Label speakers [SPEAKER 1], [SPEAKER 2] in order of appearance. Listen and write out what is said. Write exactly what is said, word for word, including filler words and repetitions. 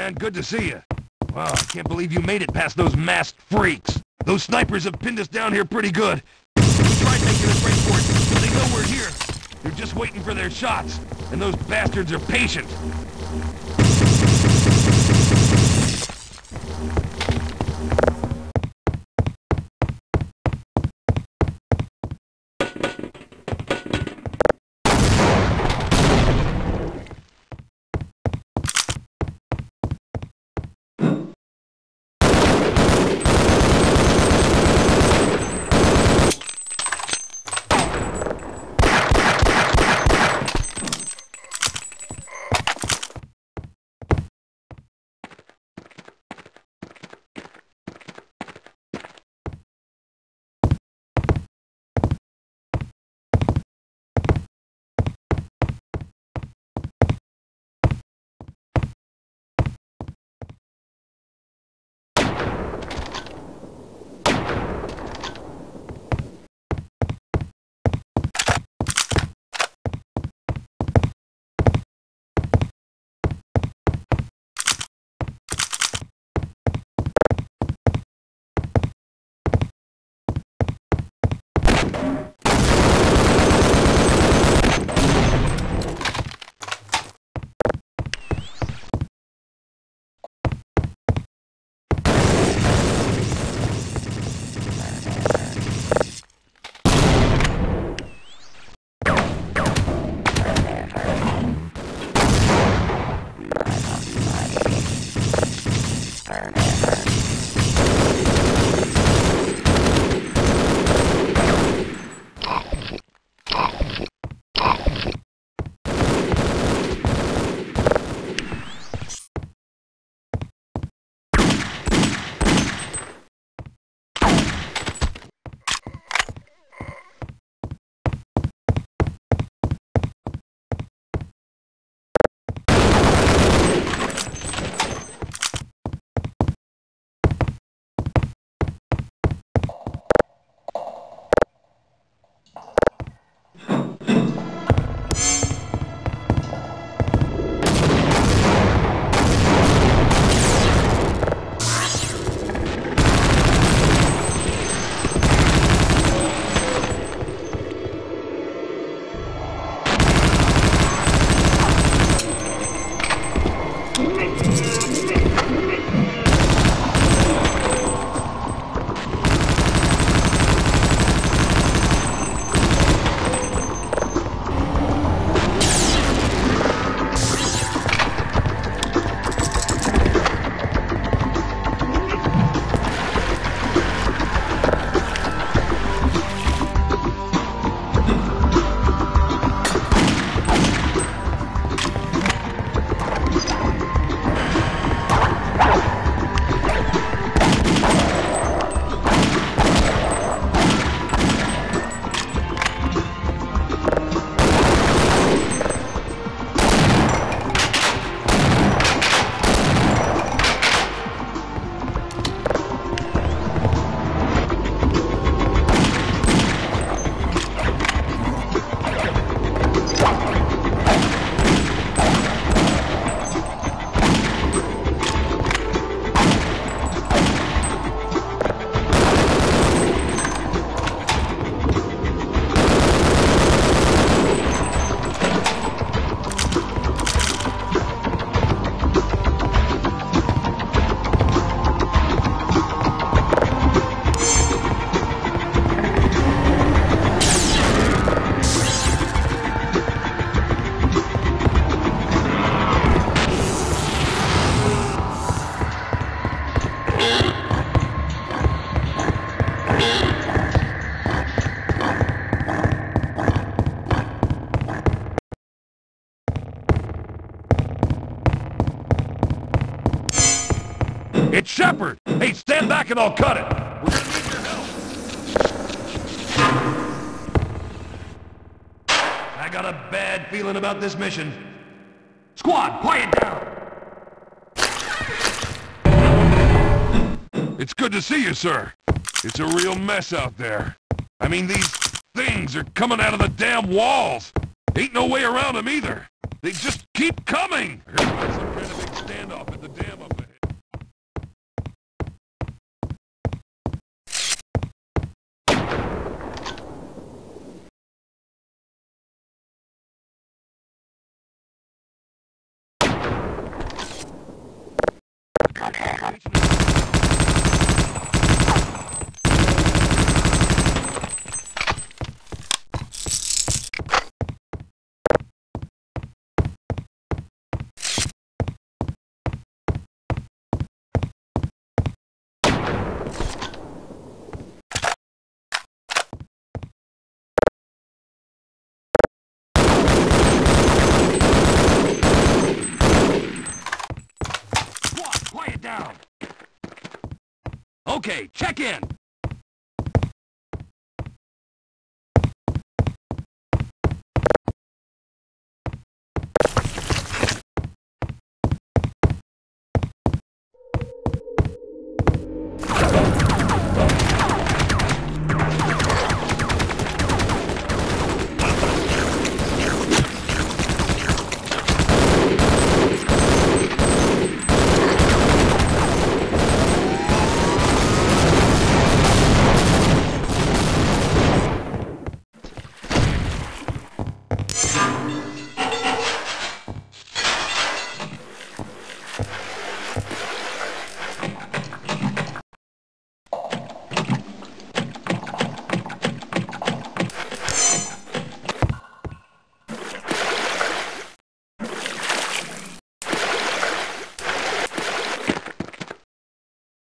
[SPEAKER 1] man. Good to see you. Wow, I can't believe you made it past those masked freaks. Those snipers have pinned us down here pretty good. We tried making a break for it, but they know we're here. They're just waiting for their shots, and those bastards are patient. It's Shepard! Hey, stand back and I'll cut it! We're gonna need your help! I got a bad feeling about this mission. Squad, quiet down! It's good to see you, sir. It's a real mess out there. I mean, these things are coming out of the damn walls. Ain't no way around them either. They just keep coming. I heard about some kind of big stand standoff at the dam up ahead. Quiet down. Okay, check in.